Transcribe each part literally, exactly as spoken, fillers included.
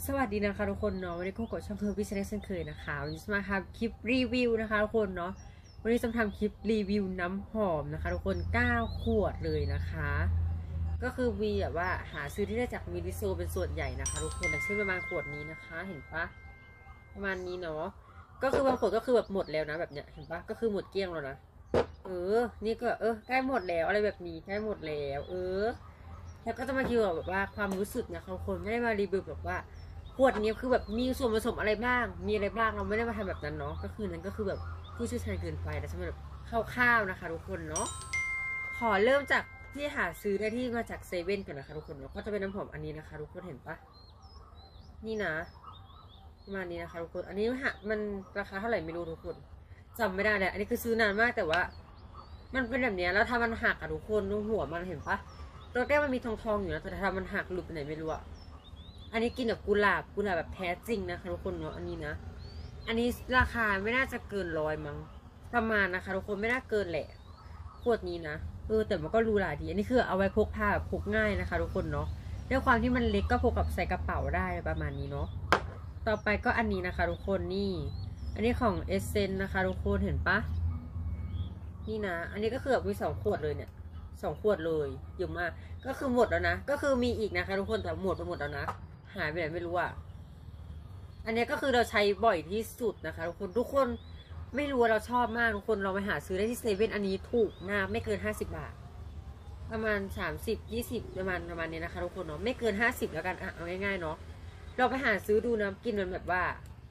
สวัสดีนะคะทุกคนเนาะวันนี้ก็กดช่องเพิ่มพิเศษเช่นเคยนะคะวันนี้จะมาทำคลิปรีวิวนะคะทุกคนเนาะวันนี้จะทำคลิปรีวิวน้ำหอมนะคะทุกคนเก้าขวดเลยนะคะก็คือมีแบบว่าหาซื้อที่ได้จากมินิโซเป็นส่วนใหญ่นะคะทุกคนอย่างเช่นประมาณขวดนี้นะคะเห็นปะประมาณนี้เนาะก็คือบางขวดก็คือแบบหมดแล้วนะแบบเนี้ยเห็นปะก็คือหมดเกลี้ยงแล้วนะเออนี่ก็เออใกล้หมดแล้วอะไรแบบนี้ใกล้หมดแล้วเออแล้วก็จะมาคิวแบบว่าความรู้สึกนะคะทุกคนไม่ได้มารีวิวแบบว่าขวดนี้คือแบบมีส่วนผสมอะไรบ้างมีอะไรบ้างเราไม่ได้มาทำแบบนั้นเนาะก็คือนั้นก็คือแบบผู้เชี่ยวชาญเกินไปแต่สำหรับคร่าวๆนะคะทุกคนเนาะขอเริ่มจากที่หาซื้อได้ที่มาจากเซเว่นก่อนนะคะทุกคนเนาะก็จะเป็นน้ำหอมอันนี้นะคะทุกคนเห็นปะนี่นะประมาณนี้นะคะทุกคนอันนี้ฮะมันราคาเท่าไหร่ไม่รู้ทุกคนจำไม่ได้เลยอันนี้คือซื้อนานมากแต่ว่ามันเป็นแบบนี้แล้วถ้ามันหักอะทุกคนดูหัวมันเห็นปะตัวแก้วมันมีทองๆอยู่นะแต่ถ้ามันหักหลุดไปไหนไม่รู้อะอันนี้กินแบบกุหลาบกุหลาบแบบแท้จริงนะคะทุกคนเนาะอันนี้นะอันนี้ราคาไม่น่าจะเกินร้อยมั้งประมาณนะคะทุกคนไม่น่าเกินแหละขวดนี้นะเออแต่มันก็รูหลาดีอันนี้คือเอาไว้พกพาแบบพกง่ายนะคะทุกคนเนาะด้วยความที่มันเล็กก็พกกับใส่กระเป๋าได้ประมาณนี้เนาะต่อไปก็อันนี้นะคะทุกคนนี่อันนี้ของเอเซนนะคะทุกคนเห็นปะนี่นะอันนี้ก็คือแบบมีสองขวดเลยเนี่ยสองขวดเลยเยอะมากก็คือหมดแล้วนะก็คือมีอีกนะคะทุกคนแต่หมดไปหมดแล้วนะหายไปไหนไม่รู้อ่ะอันนี้ก็คือเราใช้บ่อยที่สุดนะคะทุกคนทุกคนไม่รู้ว่าเราชอบมากทุกคนเราไปหาซื้อได้ที่เซเว่นอันนี้ถูกมากไม่เกินห้าสิบบาทประมาณสามสิบยี่สิบประมาณประมาณนี้นะคะทุกคนเนาะไม่เกินห้าสิบแล้วกันอ่ะเอาง่ายๆเนาะเราไปหาซื้อดูนะกินมันแบบว่า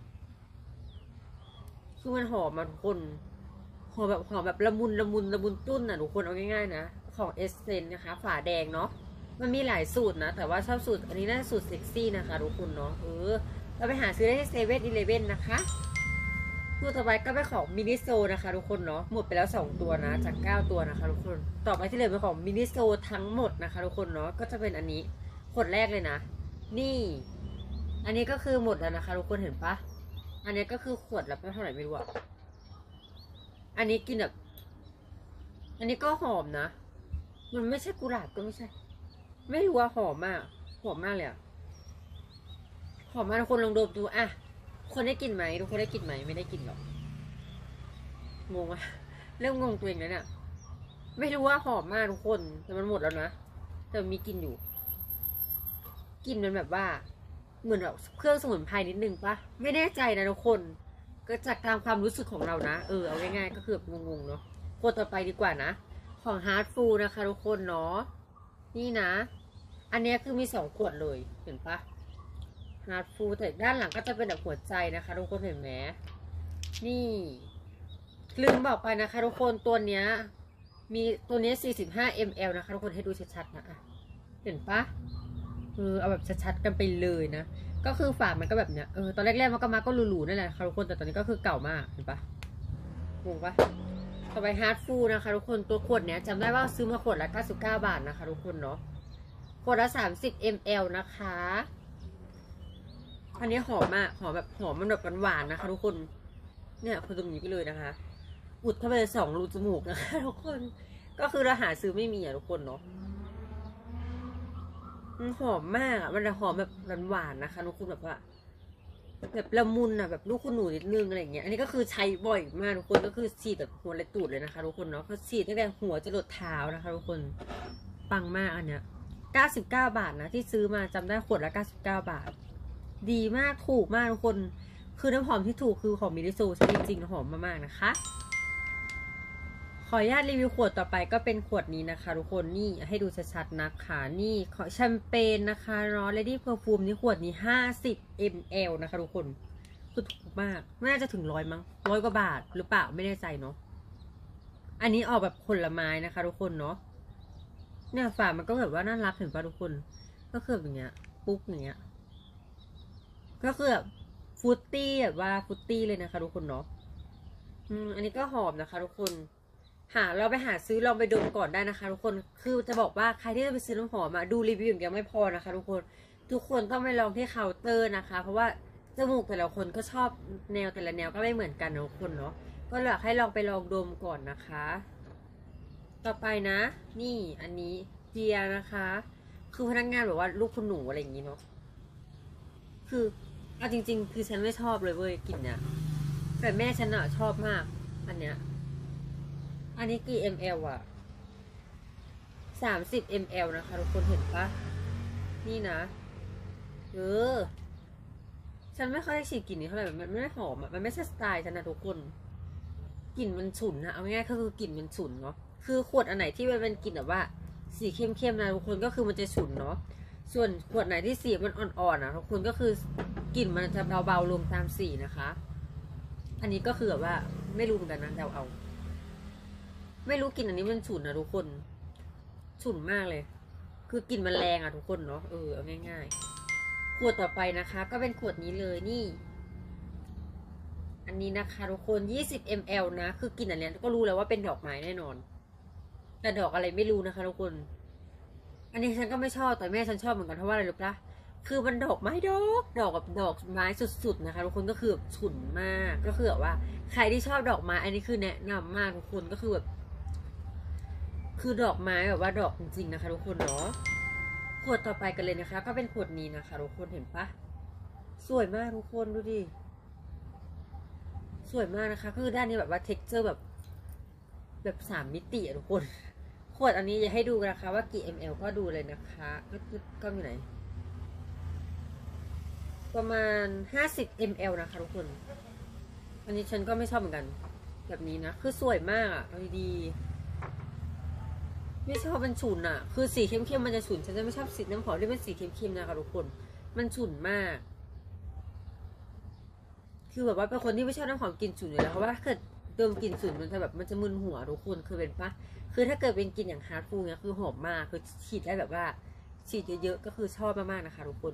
คือมันหอมมาทุกคนหอมแบบหอมแบบละมุนละมุนละมุนตุ้นอ่ะทุกคนเอาง่ายๆนะของเอสเซนนะคะฝาแดงเนาะมันมีหลายสูตรนะแต่ว่าชอบสูตรอันนี้น่าสูตรเซ็กซี่นะคะทุกคนเนาะเออเราไปหาซื้อได้ที่เซเว่นอีเลฟเว่นนะคะตัวต่อไปก็เป็นของมินิโซนะคะทุกคนเนาะหมดไปแล้วสองตัวนะจากเก้าตัวนะคะทุกคนต่อไปที่เหลือเป็นของมินิโซทั้งหมดนะคะทุกคนเนาะก็จะเป็นอันนี้ขวดแรกเลยนะนี่อันนี้ก็คือหมดแล้วนะคะทุกคนเห็นปะอันนี้ก็คือขวดละเท่าไหร่ไม่รู้อะอันนี้กินแบบอันนี้ก็หอมนะมันไม่ใช่กุหลาบก็ไม่ใช่ไม่รู้ว่าหอมมากหอมมากเลยอะหอมมากทุกคนลองดมดูอะคนได้กลิ่นไหมทุกคนได้กลิ่นไหมไม่ได้กลิ่นหรอกงงอะเริ่มงงตัวเองแล้วเนี่ยไม่รู้ว่าหอมมากทุกคนแต่มันหมดแล้วนะแต่มีกลิ่นอยู่กลิ่นมันแบบว่าเหมือนแบบเครื่องสมุนไพรนิดนึงปะไม่แน่ใจนะทุกคนก็จากตามความรู้สึกของเรานะเออเอาง่ายๆก็คือแบบงงๆเนาะคนต่อไปดีกว่านะของฮาร์ดฟูนะคะทุกคนเนาะนี่นะอันนี้คือมีสองขวดเลยเห็นปะฮาร์ดฟูแต่ด้านหลังก็จะเป็นแบบหัวใจนะคะทุกคนเห็นไหมนี่ลืมบอกไปนะคะทุกคนตัวเนี้ยมีตัวนี้สี่สิบห้ามิลลิลิตรนะคะทุกคนให้ดูชัดๆนะอะเห็นปะเออเอาแบบชัดๆกันไปเลยนะก็คือฝามันก็แบบเนี้ยเออตอนแรกๆมันก็มาก็หรูๆนั่นแหละค่ะทุกคนแต่ตอนนี้ก็คือเก่ามากเห็นปะงงปะต่อไปฮาร์ดฟูนะคะทุกคนตัวขวดเนี้ยจำได้ว่าซื้อมาขวดละเก้าสิบเก้าบาทนะคะทุกคนเนาะขวดละสามสิบมิลลิลิตรนะคะอันนี้หอมมากหอมแบบหอมมันแบบหวานๆนะคะทุกคนเนี่ยคนตรงนี้ไปเลยนะคะอุดเข้าไปสองรูจมูกนะคะทุกคนก็คือเราหาซื้อไม่มีอ่ะทุกคนเนาะมันหอมมากอ่ะมันจะหอมแบบหวานๆนะคะทุกคนแบบว่าแบบละมุนอ่ะแบบลูกคุณหนูนิดนึงอะไรอย่างเงี้ยอันนี้ก็คือใช้บ่อยมากทุกคนก็คือฉีดแบบหัวและตูดเลยนะคะทุกคนเนาะเขาฉีดตั้งแต่หัวจรดเท้านะคะทุกคนปังมากอันเนี้ยเก้าสิบเก้าบาทนะที่ซื้อมาจำได้ขวดละเก้าสิบเก้าบาทดีมากถูกมากทุกคนคือน้ำหอมที่ถูกคือของมินิโซใช้จริงๆหอมมากๆนะคะขออนุญาตรีวิวขวดต่อไปก็เป็นขวดนี้นะคะทุกคนนี่ให้ดูชัดๆนะคะนี่ของแชมเปญนะคะเนาะ Lady Perfume นี่ขวดนี้ห้าสิบมิลลิลิตรนะคะทุกคนคือถูกมากไม่น่าจะถึงร้อยมั้งร้อยกว่าบาทหรือเปล่าไม่แน่ใจเนาะอันนี้ออกแบบผลไม้นะคะทุกคนเนาะเนี่ยฝามันก็แบบว่าน่ารักเห็นป่ะทุกคนก็คือแบบอย่างเงี้ยปุ๊บอย่างเงี้ยก็คือแบบฟรุตตี้แบบว่าฟรุตตี้เลยนะคะทุกคนเนาะอืมอันนี้ก็หอมนะคะทุกคนหาเราไปหาซื้อลองไปดมก่อนได้นะคะทุกคนคือจะบอกว่าใครที่จะไปซื้อน้ำหอมมาดูรีวิวอย่างเดียวไม่พอนะคะทุกคนทุกคนต้องไปลองที่เคาน์เตอร์นะคะเพราะว่าจมูกแต่ละคนก็ชอบแนวแต่ละแนวก็ไม่เหมือนกันนะทุกคนเนาะก็อยากให้ลองไปลองดมก่อนนะคะต่อไปนะนี่อันนี้เจียนะคะคือพนักงานแบบว่าลูกคุณหนูอะไรอย่างนี้เนาะคือเอาจริงๆคือฉันไม่ชอบเลยเว้ยกลิ่นเนี้ยแต่แม่ฉันอะชอบมากอันเนี้ยอันนี้กี่ ml อะสามสิบ ml นะคะทุกคนเห็นปะนี่นะเออฉันไม่ค่อยได้ฉีดกลิ่นนี้เท่าไหร่มันไม่ได้หอมอะมันไม่ใช่สไตล์ฉันนะทุกคนกลิ่นมันฉุนนะเอาง่ายๆก็คือกลิ่นมันฉุนเนาะคือขวดอันไหนที่มันเป็นกลิ่นแบบว่าสีเข้มๆนะทุกคนก็คือมันจะฉุนเนาะส่วนขวดไหนที่สีมันอ่อนๆนะทุกคนก็คือกลิ่นมันจะเบาๆลงตามสีนะคะอันนี้ก็คือแบบว่าไม่รู้เหมือนกันนะเดาเอาไม่รู้กลิ่นอันนี้มันฉุนนะทุกคนฉุนมากเลย คือกลิ่นมันแรงอ่ะทุกคนเนาะเออเอาง่ายๆขวดต่อไปนะคะ ก็เป็นขวดนี้เลยนี่ อันนี้นะคะทุกคนยี่สิบ มิลลิลิตร นะคือกลิ่นอันนี้ก็รู้แล้วว่าเป็นดอกไม้แน่นอนแต่ดอกอะไรไม่รู้นะคะทุกคนอันนี้ฉันก็ไม่ชอบแต่แม่ฉันชอบเหมือนกันเพราะว่าอะไรรู้ปะคือมันดอกไม้ดอกดอกกับดอกไม้สุดๆนะคะทุกคนก็คือแบบฉุนมากก็คือแบบว่าใครที่ชอบดอกไม้อันนี้คือแนะนำมากทุกคนก็คือแบบคือดอกไม้แบบว่าดอกจริงๆนะคะทุกคนเนาะขวดต่อไปกันเลยนะคะก็เป็นขวดนี้นะคะทุกคนเห็นปะสวยมากทุกคนดูดิสวยมากนะคะคือด้านนี้แบบว่าเท็กเจอร์แบบแบบสามมิติอะทุกคนขวดอันนี้จะให้ดูนะคะว่ากี่ มิลลิลิตร ก็ดูเลยนะคะก็ก็อยู่ไหนประมาณห้าสิบ มิลลิลิตร นะคะทุกคนอันนี้ฉันก็ไม่ชอบเหมือนกันแบบนี้นะคือสวยมากอะเอาดีไม่ชอบมันฉุนอะคือสีเข้มๆมันจะฉุนฉันจะไม่ชอบสีน้ำหอมที่เป็นสีเข้มๆนะคะทุกคนมันฉุนมากคือแบบว่าเป็นคนที่ไม่ชอบน้ำหอมกลิ่นฉุนอยู่แล้วเพราะว่าถ้าเกิดดมกลิ่นฉุนมันจะแบบมันจะมึนหัวทุกคนคือเป็นปะคือถ้าเกิดเป็นกลิ่นอย่างฮาร์ดฟูเนี่ยคือหอมมากคือฉีดได้แบบว่าฉีดเยอะๆก็คือชอบมากๆนะคะทุกคน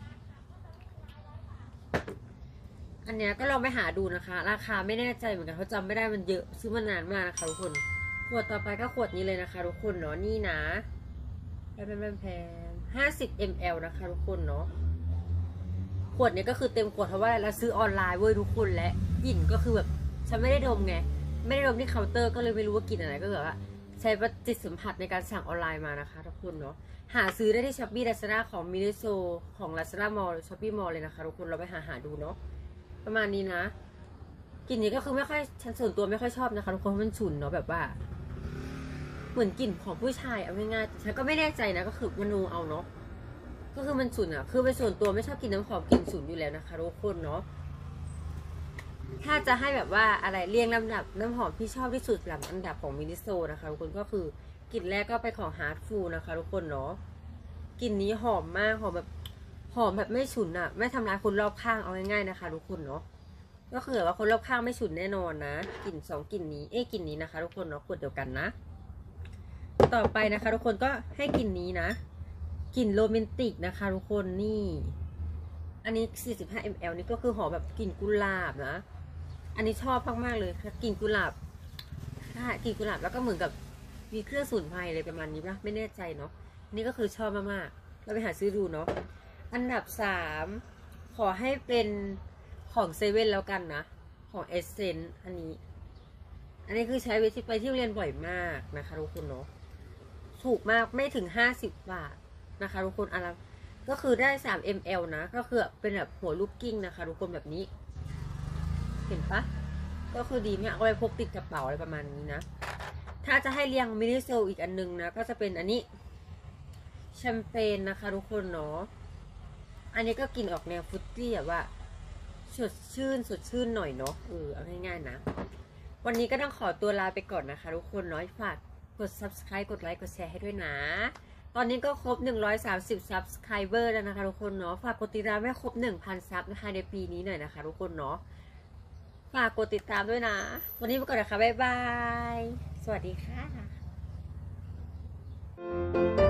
อันเนี้ยก็ลองไปหาดูนะคะราคาไม่แน่ใจเหมือนกันเพราะจำไม่ได้มันเยอะซื้อมานานมากนะคะทุกคนขวดต่อไปก็ขวดนี้เลยนะคะทุกคนเนาะนี่นะแพงแพงห้าสิบ มิลลิลิตร นะคะทุกคนเนาะขวดนี้ก็คือเต็มขวดเพราะว่าเราซื้อออนไลน์เว้ยทุกคนและกลิ่นก็คือแบบฉันไม่ได้ดมไงไม่ได้ดมที่เคาน์เตอร์ก็เลยไม่รู้ว่ากลิ่นอะไรก็แบบว่าใช้จิตสัมผัสในการสั่งออนไลน์มานะคะทุกคนเนาะหาซื้อได้ที่ช้อปปี้ลาซาด้าของมินิโซของลาซาด้ามอลช้อปปี้มอลเลยนะคะทุกคนเราไปหาหาดูเนาะประมาณนี้นะกลิ่นนี้ก็คือไม่ค่อยฉันส่วนตัวไม่ค่อยชอบนะคะทุกคนมันฉุนเนาะแบบว่าเหมือนกลิ่นของผู้ชายเอาง่ายๆฉันก็ไม่แน่ใจนะก็คือมโนเอาเนาะก็คือมันฉุนอ่ะคือเป็นส่วนตัวไม่ชอบกินน้ำหอมกลิ่นฉุนอยู่แล้วนะคะทุกคนเนาะถ้าจะให้แบบว่าอะไรเรียงลำดับน้ำหอมที่ชอบที่สุดลำอันดับของมินิโซนะคะทุกคนก็คือกลิ่นแรกก็ไปของฮาร์ดฟูนะคะทุกคนเนาะกลิ่นนี้หอมมากหอมแบบหอมแบบไม่ฉุนอ่ะไม่ทำร้ายคนรอบข้างเอาง่ายๆนะคะทุกคนเนาะก็คือว่าคนรอบข้างไม่ฉุนแน่นอนนะกลิ่นสองกลิ่นนี้เอ้กลิ่นนี้นะคะทุกคนเนาะขวดเดียวกันนะต่อไปนะคะทุกคนก็ให้กลิ่นนี้นะกลิ่นโรแมนติกนะคะทุกคนนี่อันนี้สี่สิบห้า มิลลิลิตร นี่ก็คือหอมแบบกลิ่นกุหลาบนะอันนี้ชอบมากๆเลยค่ะกลิ่นกุหลาบใช่กลิ่นกุหลาบแล้วก็เหมือนกับมีเครื่องสูนไพรเลยประมาณนี้ป่ะไม่แน่ใจเนาะนี่ก็คือชอบมากๆเราไปหาซื้อดูเนาะอันดับสามขอให้เป็นของเซเว่นแล้วกันนะของเอเซนต์อันนี้อันนี้คือใช้เวทีไปที่เรียนบ่อยมากนะคะทุกคนเนาะถูกมากไม่ถึงห้าสิบบาทนะคะทุกคนอะไรก็คือได้สาม มิลลิลิตร นะก็คือเป็นแบบหัวลูกกิ้งนะคะทุกคนแบบนี้เห็นปะก็คือดีมากเอาไปพกติดกระเป๋าอะไรประมาณนี้นะถ้าจะให้เรียงมินิโซอีกอันนึงนะก็จะเป็นอันนี้แชมเปญนะคะทุกคนเนาะอันนี้ก็กินออกแนวฟรุตตี้แบบว่าสดชื่นสดชื่นหน่อยเนาะเออเอาง่ายๆนะวันนี้ก็ต้องขอตัวลาไปก่อนนะคะทุกคนเนาะฝากกด ซับสไครบ์ กดไลค์กดแชร์ให้ด้วยนะตอนนี้ก็ครบหนึ่งร้อยสามสิบ ซับสไครเบอร์แล้วนะคะทุกคนเนาะฝากกดติดตามให้ครบ หนึ่งพัน ซับนะคะในปีนี้หน่อยนะคะทุกคนเนาะฝากกดติดตามด้วยนะวันนี้ไปก่อนนะคะบ๊ายบายสวัสดีค่ะ